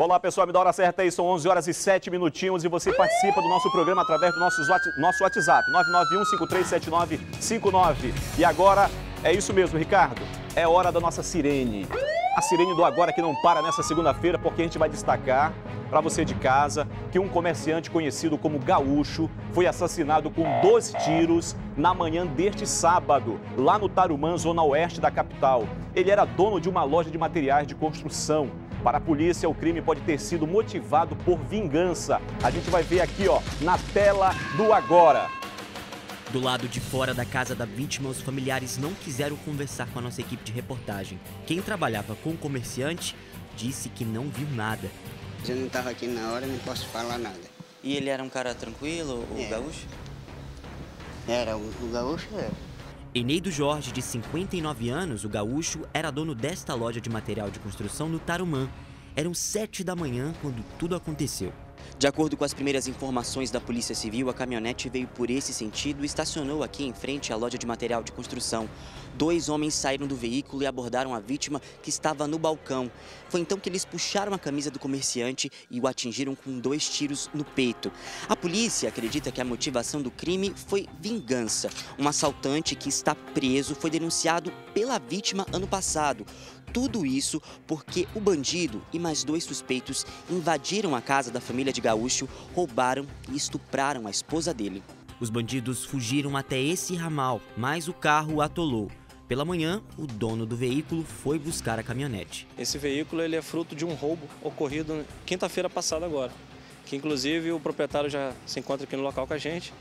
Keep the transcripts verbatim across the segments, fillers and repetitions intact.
Olá, pessoal, me dá a hora certa aí, são onze horas e sete minutinhos e você participa do nosso programa através do nosso, nosso WhatsApp, nove nove um, cinco três sete nove cinco nove. E agora, é isso mesmo, Ricardo, é hora da nossa sirene. A sirene do Agora que não para nessa segunda-feira, porque a gente vai destacar para você de casa que um comerciante conhecido como Gaúcho foi assassinado com dois tiros na manhã deste sábado, lá no Tarumã, zona oeste da capital. Ele era dono de uma loja de materiais de construção. Para a polícia, o crime pode ter sido motivado por vingança. A gente vai ver aqui, ó, na tela do Agora. Do lado de fora da casa da vítima, os familiares não quiseram conversar com a nossa equipe de reportagem. Quem trabalhava com o comerciante disse que não viu nada. Eu não estava aqui na hora, não posso falar nada. E ele era um cara tranquilo, o É. Gaúcho? Era, o, o Gaúcho era. Eneido Jorge, de cinquenta e nove anos, o Gaúcho, era dono desta loja de material de construção no Tarumã. Eram sete da manhã quando tudo aconteceu. De acordo com as primeiras informações da Polícia Civil, a caminhonete veio por esse sentido e estacionou aqui em frente à loja de material de construção. Dois homens saíram do veículo e abordaram a vítima, que estava no balcão. Foi então que eles puxaram a camisa do comerciante e o atingiram com dois tiros no peito. A polícia acredita que a motivação do crime foi vingança. Um assaltante que está preso foi denunciado pela vítima ano passado. Tudo isso porque o bandido e mais dois suspeitos invadiram a casa da família de Gaúcho, roubaram e estupraram a esposa dele. Os bandidos fugiram até esse ramal, mas o carro atolou. Pela manhã, o dono do veículo foi buscar a caminhonete. Esse veículo ele é fruto de um roubo ocorrido quinta-feira passada agora, que inclusive o proprietário já se encontra aqui no local com a gente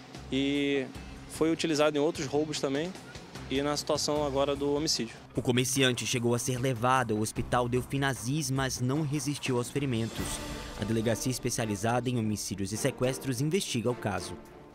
e foi utilizado em outros roubos também e na situação agora do homicídio. O comerciante chegou a ser levado ao hospital Delfim Aziz, mas não resistiu aos ferimentos. A delegacia especializada em homicídios e sequestros investiga o caso.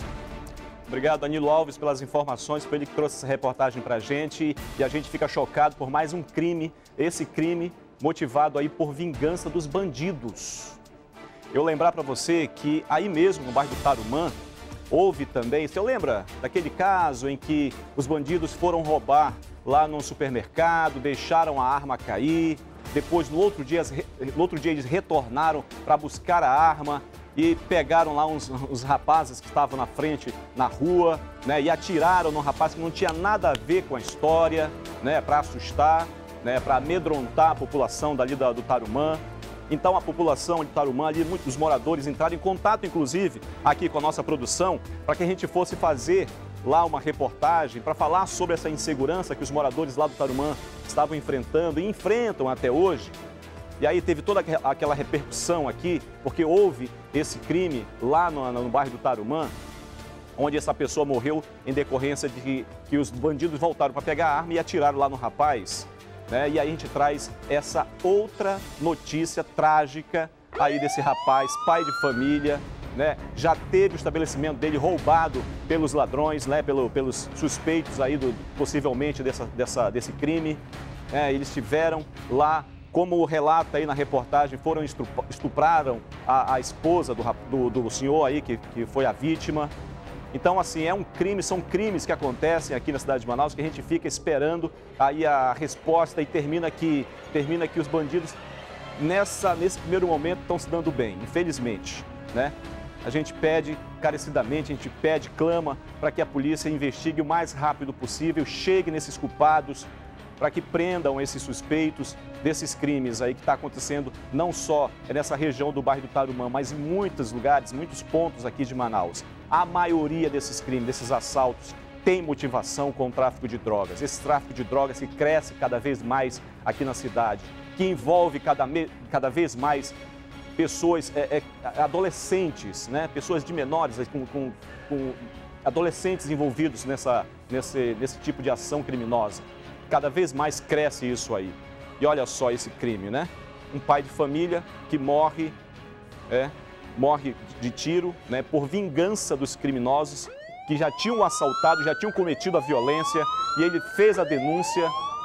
Obrigado, Danilo Alves, pelas informações. Foi ele que trouxe essa reportagem para a gente e a gente fica chocado por mais um crime. Esse crime motivado aí por vingança dos bandidos. Eu lembrar para você que aí mesmo no bairro do Tarumã, houve também, você lembra daquele caso em que os bandidos foram roubar lá num supermercado, deixaram a arma cair, depois no outro dia, no outro dia eles retornaram para buscar a arma e pegaram lá uns, uns rapazes que estavam na frente, na rua, né, e atiraram no rapaz que não tinha nada a ver com a história, né, para assustar, né, para amedrontar a população dali da, do Tarumã. Então a população de Tarumã, ali, muitos moradores entraram em contato, inclusive, aqui com a nossa produção, para que a gente fosse fazer lá uma reportagem para falar sobre essa insegurança que os moradores lá do Tarumã estavam enfrentando e enfrentam até hoje. E aí teve toda aquela repercussão aqui, porque houve esse crime lá no, no bairro do Tarumã, onde essa pessoa morreu em decorrência de que, que os bandidos voltaram para pegar a arma e atiraram lá no rapaz. Né? E aí a gente traz essa outra notícia trágica aí desse rapaz, pai de família, né? Já teve o estabelecimento dele roubado pelos ladrões, né? Pelo, pelos suspeitos aí do, possivelmente dessa, dessa, desse crime. É, eles estiveram lá, como relata aí na reportagem, foram estupraram a, a esposa do, do, do senhor aí que, que foi a vítima. Então, assim, é um crime, são crimes que acontecem aqui na cidade de Manaus que a gente fica esperando aí a resposta e termina que, termina que os bandidos, nessa, nesse primeiro momento, estão se dando bem, infelizmente, né? A gente pede, carecidamente, a gente pede, clama para que a polícia investigue o mais rápido possível, chegue nesses culpados, para que prendam esses suspeitos desses crimes aí que está acontecendo não só nessa região do bairro do Tarumã, mas em muitos lugares, muitos pontos aqui de Manaus. A maioria desses crimes, desses assaltos, tem motivação com o tráfico de drogas. Esse tráfico de drogas que cresce cada vez mais aqui na cidade, que envolve cada, cada vez mais pessoas, é, é, adolescentes, né? Pessoas de menores, com, com, com adolescentes envolvidos nessa, nesse, nesse tipo de ação criminosa. Cada vez mais cresce isso aí. E olha só esse crime, né? Um pai de família que morre, é, morre de tiro, né, por vingança dos criminosos que já tinham assaltado, já tinham cometido a violência, e ele fez a denúncia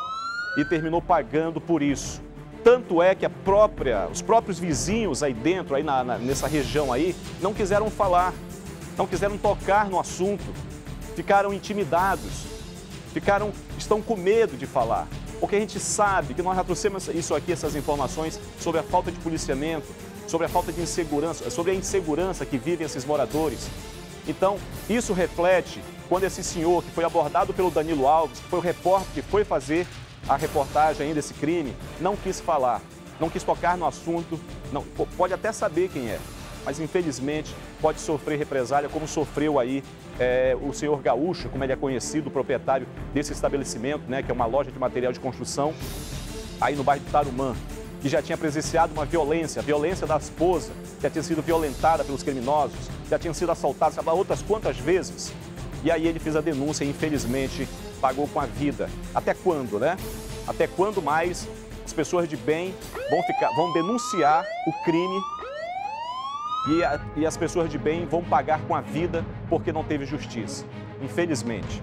e terminou pagando por isso. Tanto é que a própria, os próprios vizinhos aí dentro, aí na, na, nessa região aí, não quiseram falar, não quiseram tocar no assunto, ficaram intimidados. ficaram, estão com medo de falar. Porque a gente sabe que nós já trouxemos isso aqui, essas informações sobre a falta de policiamento, sobre a falta de insegurança, sobre a insegurança que vivem esses moradores. Então, isso reflete quando esse senhor que foi abordado pelo Danilo Alves, que foi o repórter que foi fazer a reportagem ainda desse crime, não quis falar, não quis tocar no assunto, não, pode até saber quem é, mas infelizmente pode sofrer represália como sofreu aí é, o senhor Gaúcho, como ele é conhecido, o proprietário desse estabelecimento, né, que é uma loja de material de construção, aí no bairro do Tarumã, que já tinha presenciado uma violência, a violência da esposa, que já tinha sido violentada pelos criminosos, já tinha sido assaltada, sabe, outras quantas vezes. E aí ele fez a denúncia e infelizmente pagou com a vida. Até quando, né? Até quando mais as pessoas de bem vão, ficar, vão denunciar o crime e, a, e as pessoas de bem vão pagar com a vida porque não teve justiça, infelizmente.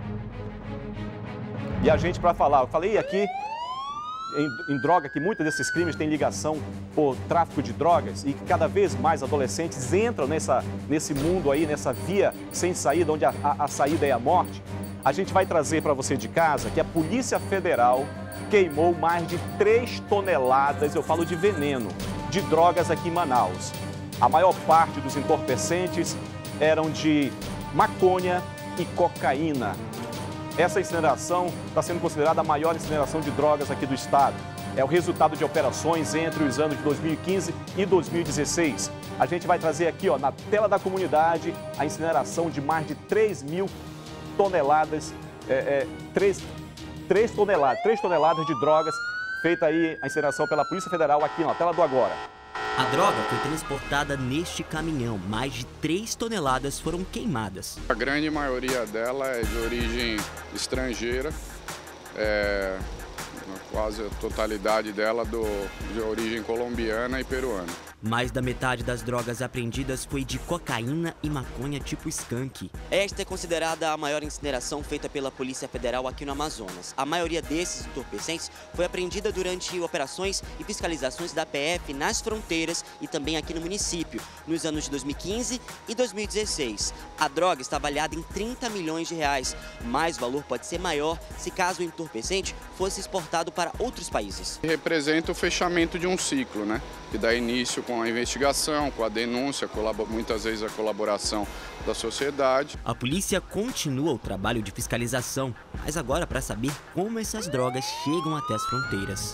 E a gente, para falar, eu falei aqui em, em droga que muitos desses crimes têm ligação por tráfico de drogas e que cada vez mais adolescentes entram nessa, nesse mundo aí, nessa via sem saída, onde a, a, a saída é a morte. A gente vai trazer para você de casa que a Polícia Federal queimou mais de três toneladas, eu falo de veneno, de drogas aqui em Manaus. A maior parte dos entorpecentes eram de maconha e cocaína. Essa incineração está sendo considerada a maior incineração de drogas aqui do estado. É o resultado de operações entre os anos de dois mil e quinze e dois mil e dezesseis. A gente vai trazer aqui, ó, na tela da comunidade, a incineração de mais de três mil toneladas, é, é, três, três toneladas, três toneladas de drogas, feita aí a incineração pela Polícia Federal aqui na tela do agora. A droga foi transportada neste caminhão. Mais de três toneladas foram queimadas. A grande maioria dela é de origem estrangeira, é, quase a totalidade dela do, de origem colombiana e peruana. Mais da metade das drogas apreendidas foi de cocaína e maconha tipo skunk. Esta é considerada a maior incineração feita pela Polícia Federal aqui no Amazonas. A maioria desses entorpecentes foi apreendida durante operações e fiscalizações da P F nas fronteiras e também aqui no município, nos anos de dois mil e quinze e dois mil e dezesseis. A droga está avaliada em trinta milhões de reais, mas o valor pode ser maior se caso o entorpecente fosse exportado para outros países. Representa o fechamento de um ciclo, né? Que dá início com a investigação, com a denúncia, muitas vezes a colaboração da sociedade. A polícia continua o trabalho de fiscalização, mas agora para saber como essas drogas chegam até as fronteiras.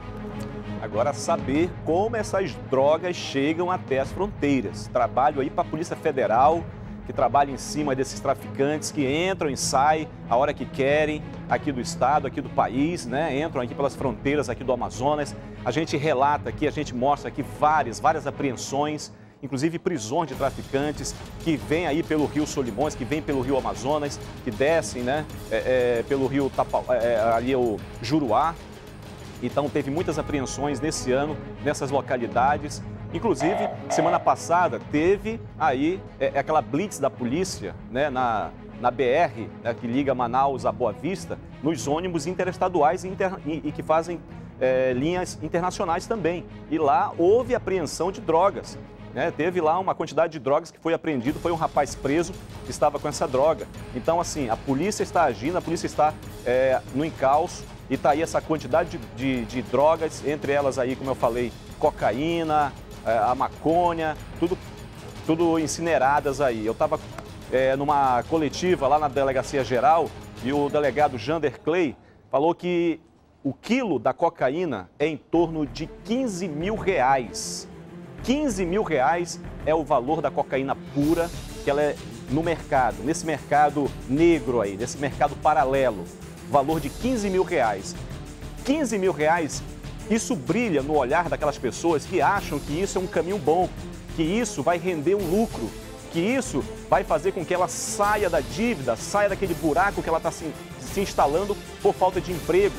Agora saber como essas drogas chegam até as fronteiras. Trabalho aí para a Polícia Federal, que trabalha em cima desses traficantes que entram e saem a hora que querem aqui do estado, aqui do país, né? Entram aqui pelas fronteiras aqui do Amazonas. A gente relata aqui, a gente mostra aqui várias, várias apreensões, inclusive prisões de traficantes que vêm aí pelo Rio Solimões, que vêm pelo Rio Amazonas, que descem, né? É, é, pelo Rio Tapa, é, ali é o Juruá. Então teve muitas apreensões nesse ano nessas localidades. Inclusive, semana passada teve aí é, aquela blitz da polícia, né, na, na B R, né, que liga Manaus a Boa Vista, nos ônibus interestaduais e, inter, e, e que fazem é, linhas internacionais também. E lá houve apreensão de drogas. Né? Teve lá uma quantidade de drogas que foi apreendido, foi um rapaz preso que estava com essa droga. Então, assim, a polícia está agindo, a polícia está é, no encalço e está aí essa quantidade de, de, de drogas, entre elas aí, como eu falei, cocaína, a maconha, tudo, tudo incineradas aí. Eu estava é, numa coletiva lá na Delegacia Geral e o delegado Jander Clay falou que o quilo da cocaína é em torno de quinze mil reais. quinze mil reais é o valor da cocaína pura que ela é no mercado, nesse mercado negro aí, nesse mercado paralelo. Valor de quinze mil reais. quinze mil reais. Isso brilha no olhar daquelas pessoas que acham que isso é um caminho bom, que isso vai render um lucro, que isso vai fazer com que ela saia da dívida, saia daquele buraco que ela está se, se instalando por falta de emprego.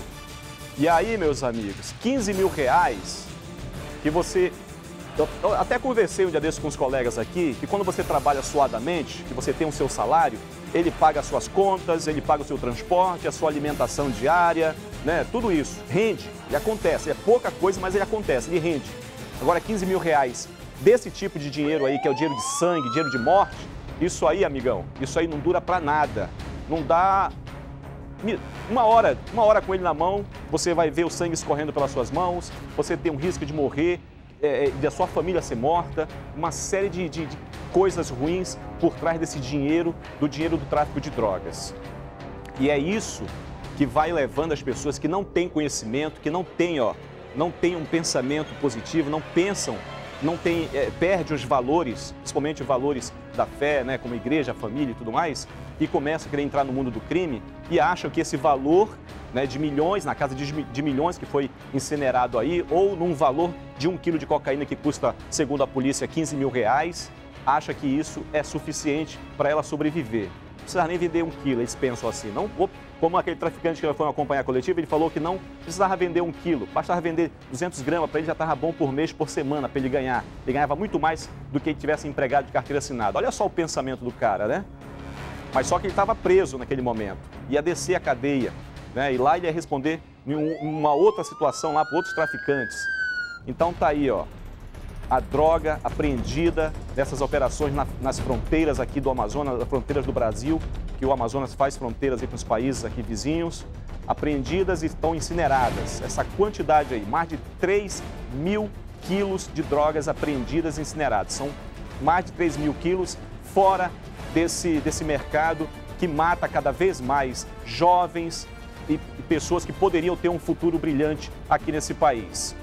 E aí, meus amigos, quinze mil reais que você... Eu até conversei um dia desses com os colegas aqui, que quando você trabalha suadamente, que você tem o seu salário, ele paga as suas contas, ele paga o seu transporte, a sua alimentação diária, né? Tudo isso rende e acontece. É pouca coisa, mas ele acontece, ele rende. Agora, quinze mil reais desse tipo de dinheiro aí, que é o dinheiro de sangue, dinheiro de morte, isso aí, amigão, isso aí não dura pra nada. Não dá, uma hora, uma hora com ele na mão, você vai ver o sangue escorrendo pelas suas mãos, você tem um risco de morrer, é, de a sua família ser morta, uma série de, de, de coisas ruins por trás desse dinheiro, do dinheiro do tráfico de drogas. E é isso que vai levando as pessoas que não têm conhecimento, que não têm, ó, não têm um pensamento positivo, não pensam, não tem, é, perde os valores, principalmente os valores da fé, né, como igreja, família e tudo mais, e começa a querer entrar no mundo do crime e acham que esse valor, né, de milhões, na casa de, de milhões que foi incinerado aí, ou num valor de um quilo de cocaína que custa, segundo a polícia, quinze mil reais, acha que isso é suficiente para ela sobreviver. Não precisa nem vender um quilo, eles pensam assim, não, como aquele traficante que foi acompanhar a coletiva, ele falou que não precisava vender um quilo, bastava vender duzentos gramas, para ele já estava bom por mês, por semana, para ele ganhar. Ele ganhava muito mais do que ele tivesse empregado de carteira assinada. Olha só o pensamento do cara, né? Mas só que ele estava preso naquele momento, ia descer a cadeia, né? E lá ele ia responder em uma outra situação lá para outros traficantes. Então tá aí, ó, a droga apreendida nessas operações na, nas fronteiras aqui do Amazonas, nas fronteiras do Brasil, que o Amazonas faz fronteiras aí com os países aqui vizinhos, apreendidas e estão incineradas. Essa quantidade aí, mais de três mil quilos de drogas apreendidas e incineradas. São mais de três mil quilos fora desse, desse mercado que mata cada vez mais jovens e, e pessoas que poderiam ter um futuro brilhante aqui nesse país.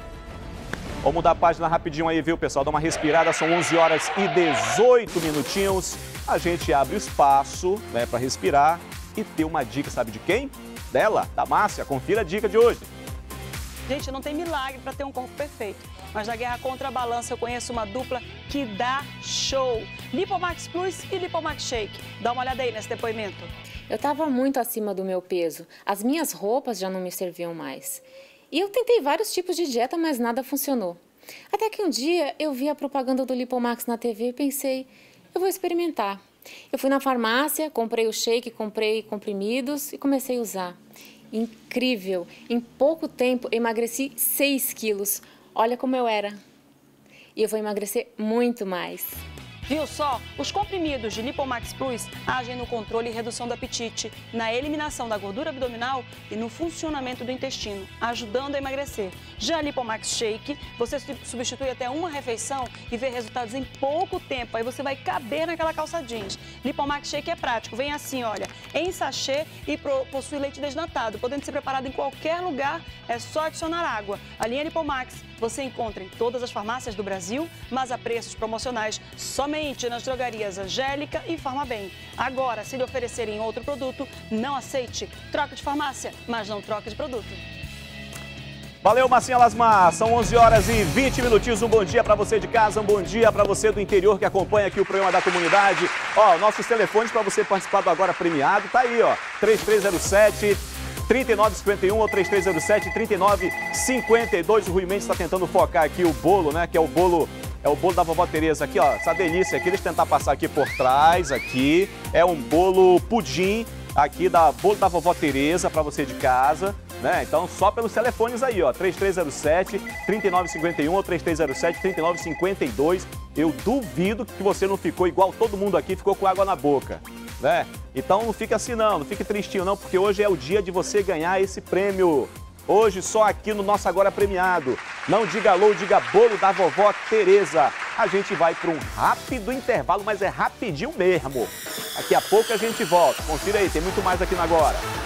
Vamos mudar a página rapidinho aí, viu, pessoal? Dá uma respirada, são onze horas e dezoito minutinhos. A gente abre o espaço, né, para respirar e ter uma dica, sabe de quem? Dela, da Márcia. Confira a dica de hoje. Gente, não tem milagre para ter um corpo perfeito, mas na guerra contra a balança eu conheço uma dupla que dá show. Lipomax Plus e Lipomax Shake. Dá uma olhada aí nesse depoimento. Eu estava muito acima do meu peso. As minhas roupas já não me serviam mais. E eu tentei vários tipos de dieta, mas nada funcionou. Até que um dia eu vi a propaganda do Lipomax na T V e pensei, eu vou experimentar. Eu fui na farmácia, comprei o shake, comprei comprimidos e comecei a usar. Incrível! Em pouco tempo emagreci seis quilos. Olha como eu era. E eu vou emagrecer muito mais. Viu só? Os comprimidos de Lipomax Plus agem no controle e redução do apetite, na eliminação da gordura abdominal e no funcionamento do intestino, ajudando a emagrecer. Já a Lipomax Shake, você substitui até uma refeição e vê resultados em pouco tempo. Aí você vai caber naquela calça jeans. Lipomax Shake é prático, vem assim, olha, em sachê e possui leite desnatado, podendo ser preparado em qualquer lugar, é só adicionar água. A linha Lipomax você encontra em todas as farmácias do Brasil, mas a preços promocionais somente nas drogarias Angélica e Farmabem. Agora, se lhe oferecerem outro produto, não aceite. Troca de farmácia, mas não troca de produto. Valeu, Marcinha Lasmar. São onze horas e vinte minutinhos. Um bom dia para você de casa, um bom dia para você do interior que acompanha aqui o programa da comunidade. Ó, nossos telefones para você participar do Agora Premiado, tá aí, ó, três três zero sete, três nove cinco um ou três três zero sete, três nove cinco dois. O Rui Mendes está tentando focar aqui o bolo, né, que é o bolo... É o bolo da vovó Tereza aqui, ó, essa delícia aqui, deixa eu tentar passar aqui por trás, aqui. É um bolo pudim aqui da bolo da vovó Tereza para você de casa, né? Então só pelos telefones aí, ó, três três zero sete, três nove cinco um ou três três zero sete, três nove cinco dois. Eu duvido que você não ficou igual todo mundo aqui, ficou com água na boca, né? Então não fique assim não, não fique tristinho não, porque hoje é o dia de você ganhar esse prêmio. Hoje só aqui no nosso Agora Premiado. Não diga alô, diga bolo da vovó Tereza. A gente vai para um rápido intervalo, mas é rapidinho mesmo. Daqui a pouco a gente volta. Confira aí, tem muito mais aqui no Agora.